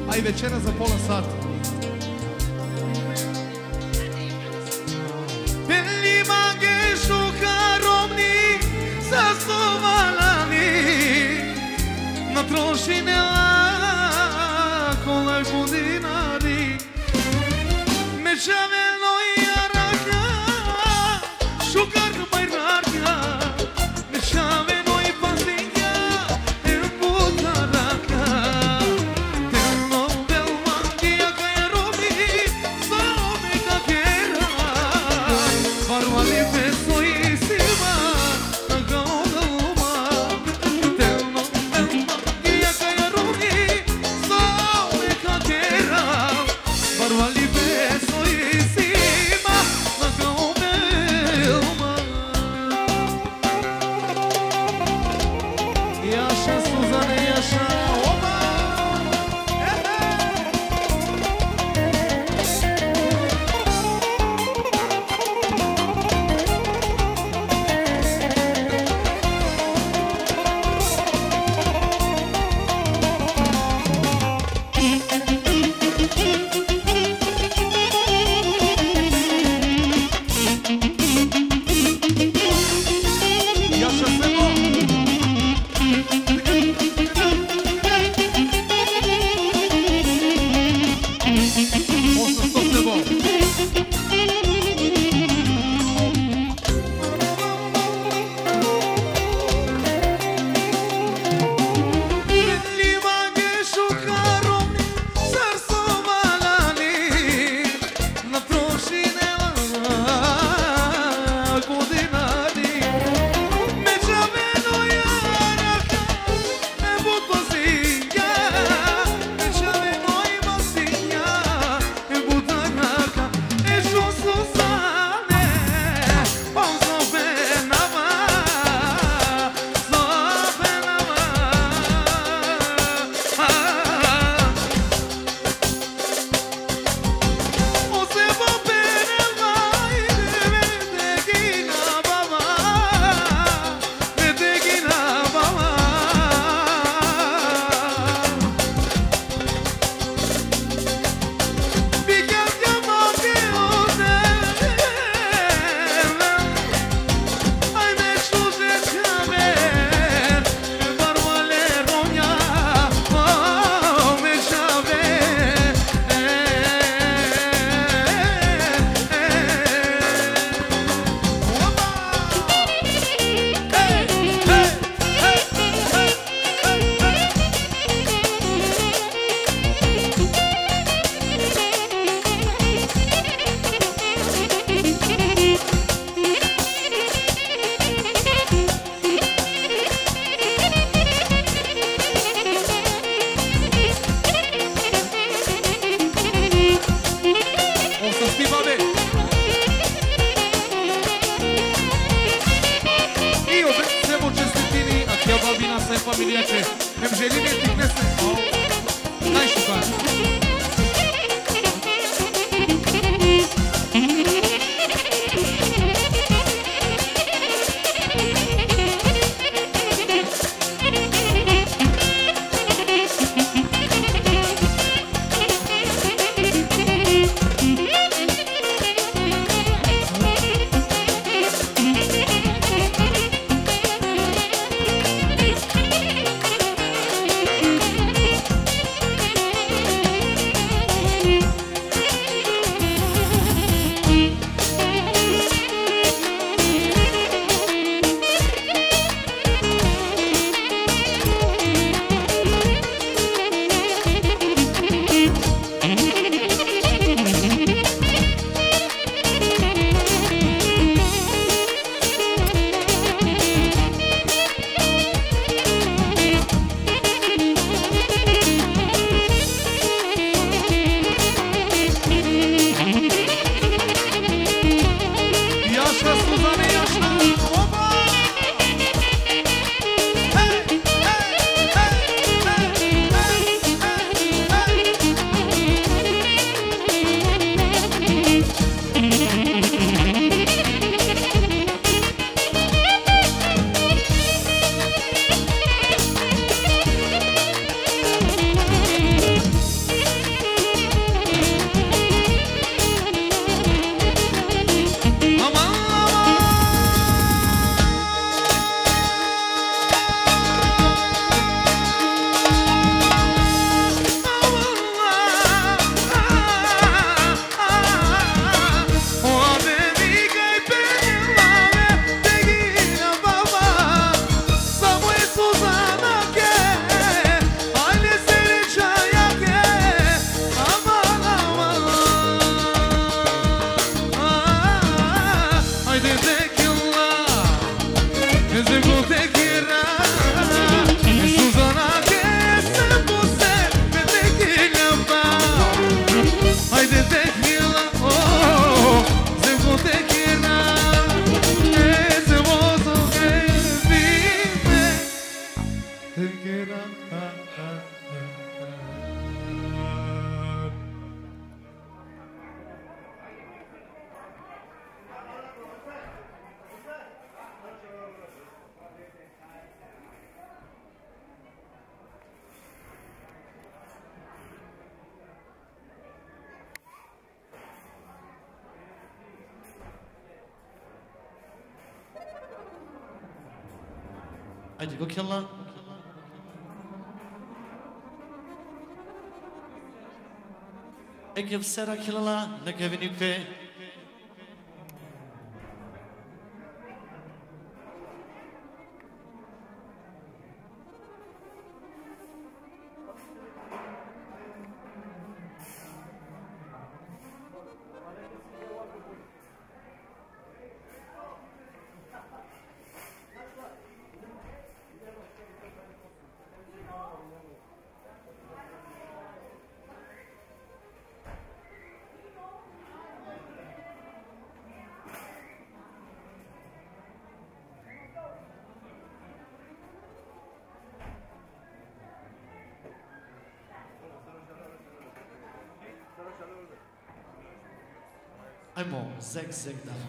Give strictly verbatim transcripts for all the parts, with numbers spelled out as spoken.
Aj večera za pola sata. Belli mange šukaromni zastovalani na trošine lako lako dinari Međaveno i araka šukar bajraka Međaveno i pazinja el butaraka Telno bel mangija kaj robi Zome kakera Varvali peso i silva Na gaudaluma Telno bel mangija kaj robi Zome kakera Varvali peso i silva Haydi go yalla. Ekip sera yalla ne kevini pe. Einmal sechs, sechs da.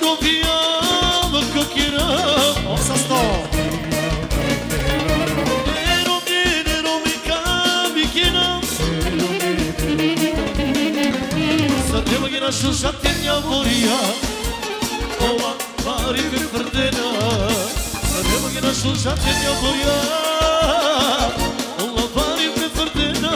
Barovia, mă cocheram. O să stau. Ero bine, ero mica, bichinam. Să te mă ghina și așa te ne-a voria. Ova, mari pe fârdena. Să te mă ghina și așa te ne-a voria. Ova, mari pe fârdena.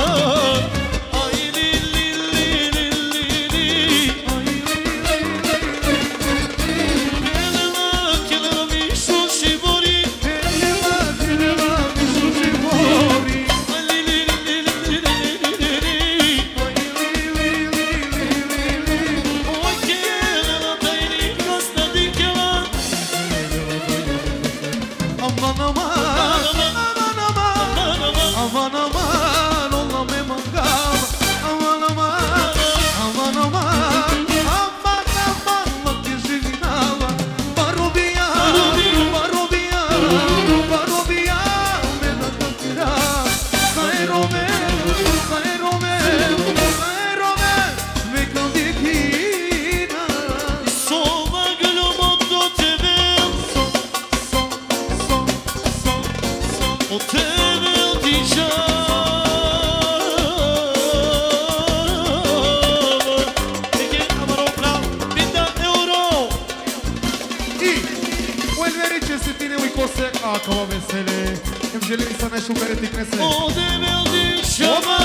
Acaba vesele, îmi gelei să ne șucare ticnese. O de meu din șama,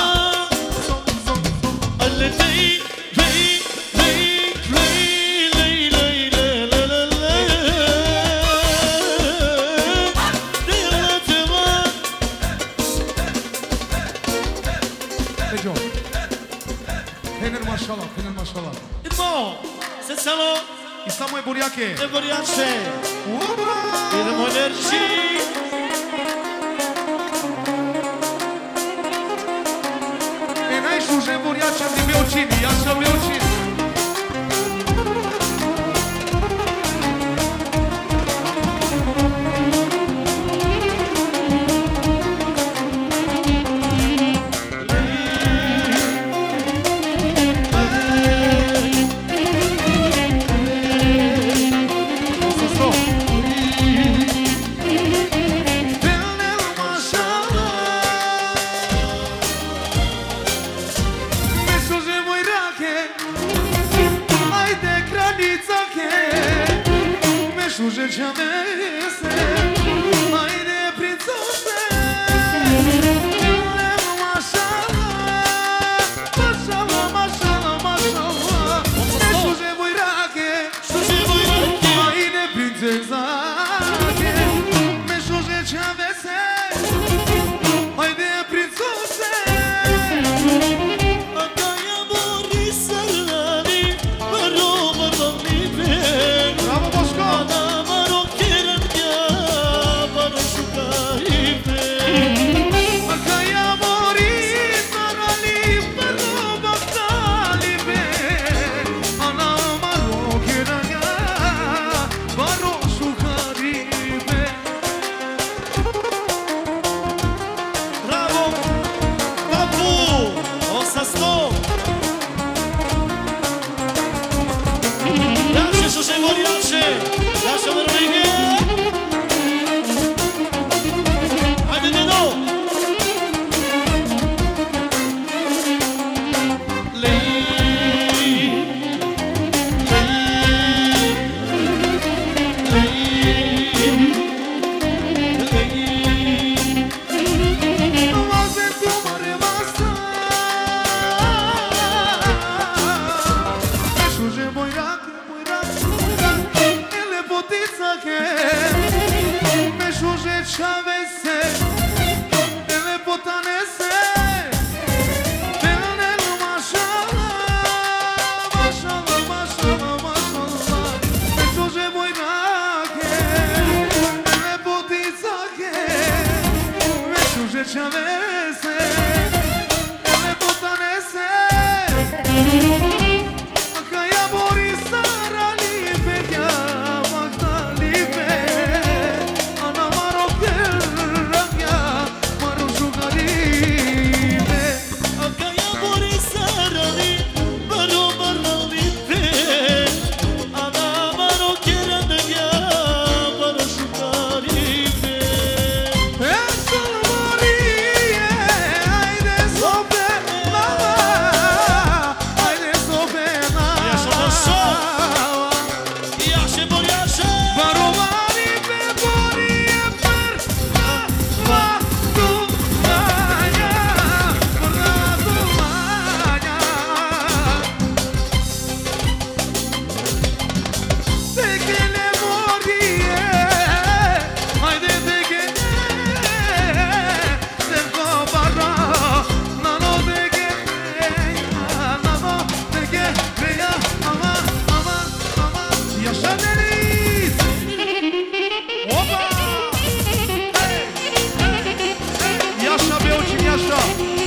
ale tăi, tăi, tăi, tăi, lei, lei, le, le, le, le. De la tema. Dejo, hener mașala, hener mașala. Idmo, se salo, Isa mai buriache. e boriace. Idemo energii. E n-ai șuje buriace din Beocini, așa Beocini. Șuje ce amese, mai de prințose. Mașala, mașala, mașala, mașala. Ne șuje buirache, mai de prințezache. Ne șuje ce amese, mai de prințose. Bravo, Bosco! Boriașa! Baromani pe borie per la va tu maia, la tu maia. De que le morie, hai de de que se cobara, na no de que na no de que vea ama ama ama. Yaşa Deniz! Opa! Hey! Hey! Hey! Yaşa Beoçim yaşa!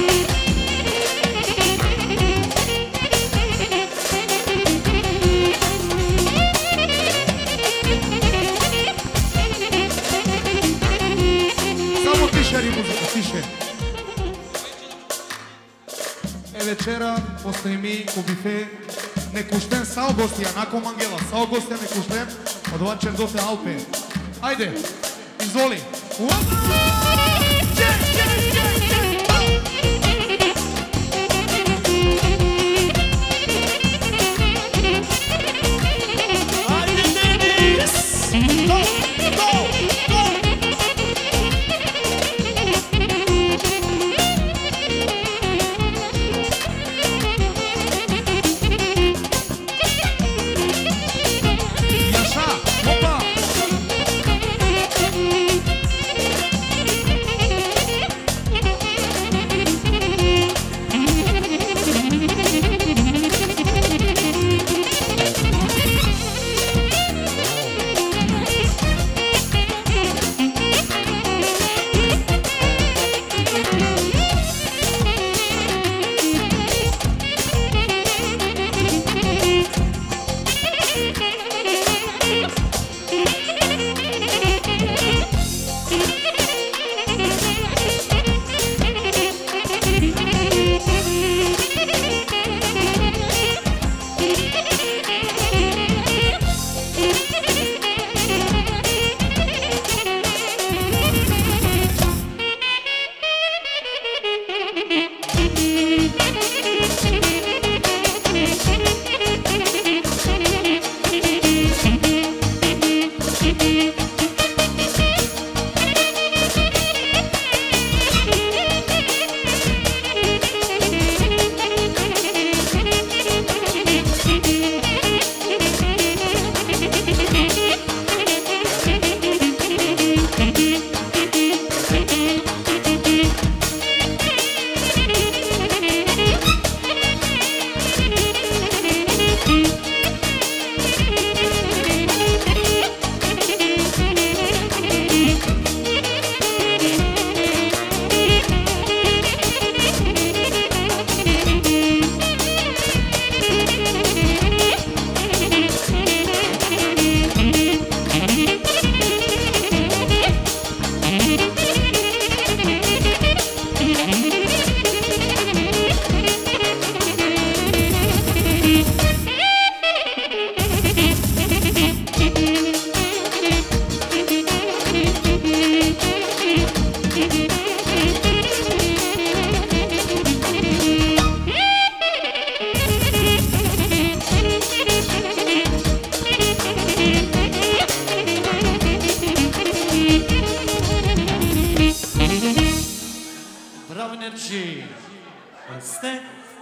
Samo tišeri muzika, tiše. E večera postoji mi u bife Nekušten sao gostija, nakon Angela, sao gostija Nekušten, odvačen do te Alpe. Ajde, izvoli. Opa! Če, če, če, če! Ajde, Denis! Go, go, go! Yaşa, opa! Energy. Este.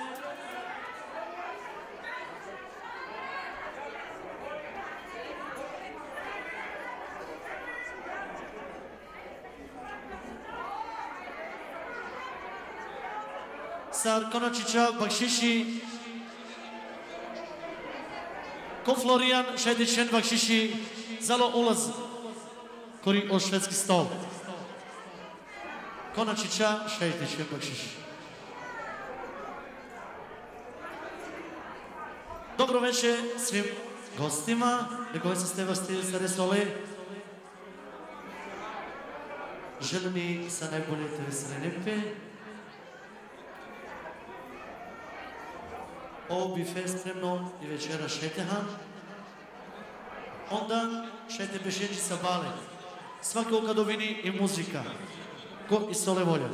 Sad konačića bakšiši ko Florijan šedičen bakšiši zalo ulaz kori o švedski stol. Konačića šedičen bakšiši. Dobro večer svim gostima, na koji se ste vasti za resole. Želim mi sa najbolje te veselenipe. Ovo bife spremno i večera šetehan. Onda šete pešečica bale. Svake okadovini i muzika. Ko i sole volja.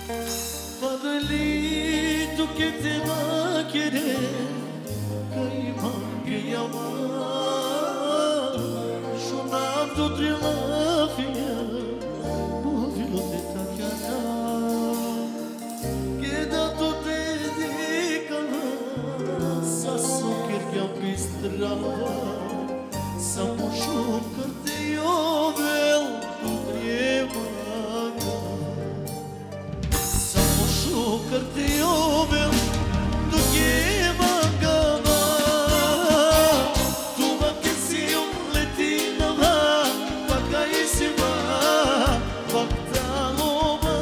Padalito que te va a querer, caimán que llamar, sonando trilafia, móvil de Tacana, queda tu dedicala, sasso que a bistrava, samushu carte yovel tu tremaga. Carte ovel do que mangava, tua que se um letinava, vacaíssima, vactaloma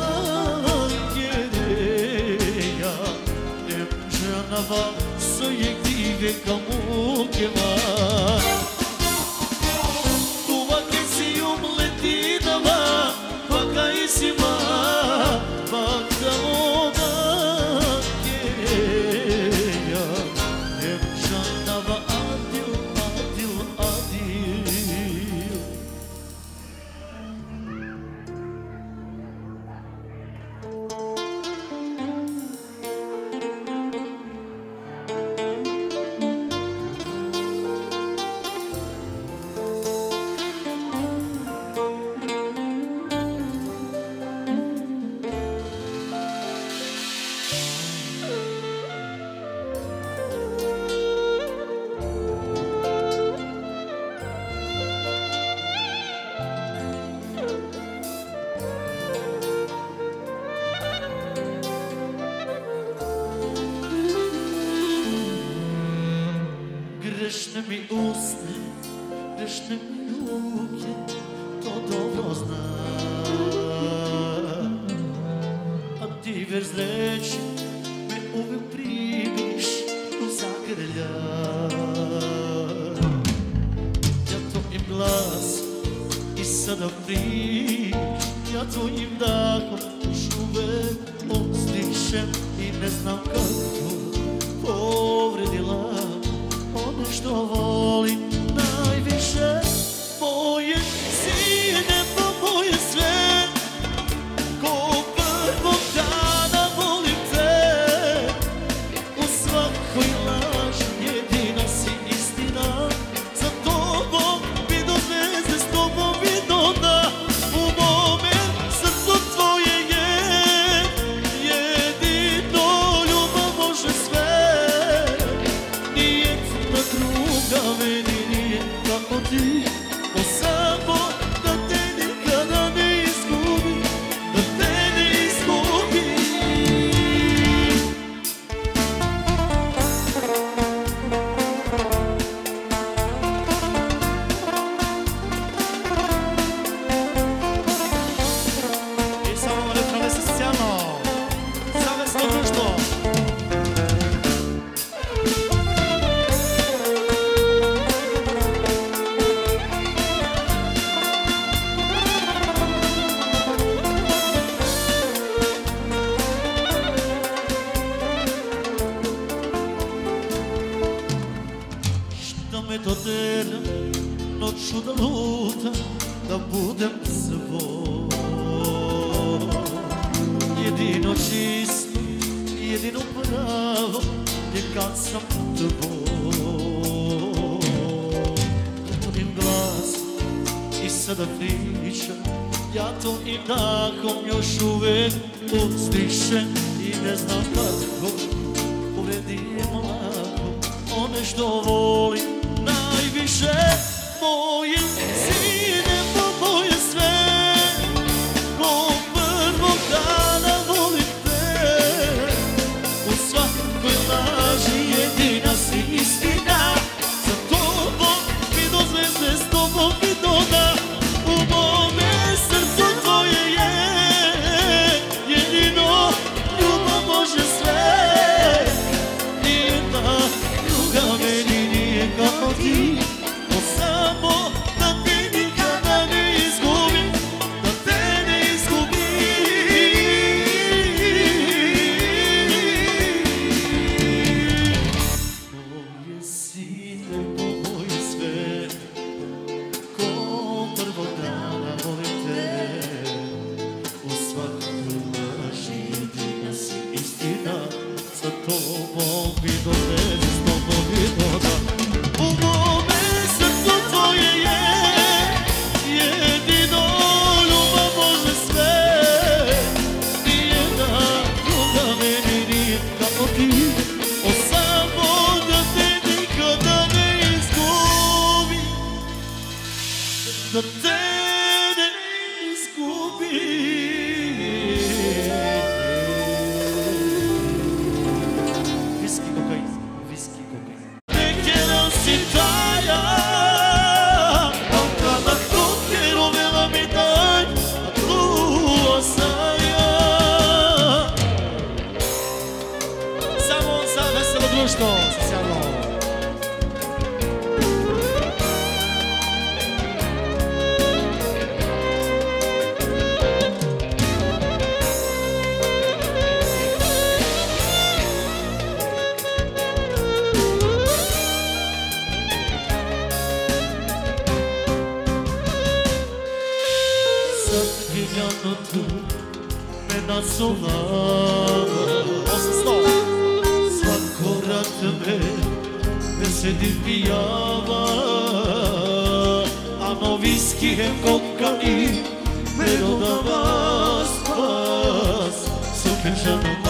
quereia, emjanava, sonhei que tive como que vai. Tua que se um letinava, vacaíssima, vactaloma. Grzeszne mi usty, grzeszne mi ruki, to dobro zna. A ti vers reči me uvek primiš u zagrlja. Ja tvojim glas i sada prič, ja tvojim dahom još uvek uzdišem i ne znam kako povredila ono što volim najviše. Moje sine pa moje sve, ko prvog dana volim te. U svakoj laži jedina si istina, za tobom bi do zvezde, s tobom bi do dna. U mome srcu tvoje je jedino, ljubav može sve. Druga meni nije kako ti, o samo da te nikada ne izgubim, da te ne izgubim. I samo refrane se sjano, zavesno društvo. Dodera noću da lutam, da budem svoj. Jedino čisto, jedino pravo je kad sam tvoj. Tvojim glas i sada pričam, ja to i dahom još uvek uzdišem i ne znam kako povredim lako one što volim najviše. Moje sine pa moje sve, ko prvog dana volim te. U svakoj laži jedina si istina, za tobom bi do zvezde, s tobom bi do dna. U mome srcu tvoje je jedino, ljubav može sve. Nijedna druga meni nije kako ti, o samo da te Gusto, socijalno. Svako rat me ne sedi pijava, a no viski hem kokani me dodava spas, super žano